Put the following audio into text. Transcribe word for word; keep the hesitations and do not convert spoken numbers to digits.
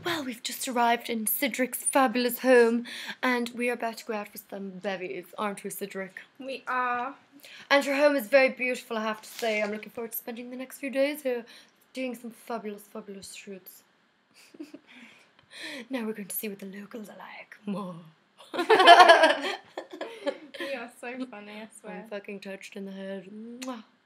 Well, we've just arrived in Cedric's fabulous home, and we are about to go out for some bevies, aren't we, Cedric? We are. And her home is very beautiful, I have to say. I'm looking forward to spending the next few days here, doing some fabulous, fabulous shoots. Now we're going to see what the locals are like. More. You are so funny, I swear. I'm fucking touched in the head. Mwah.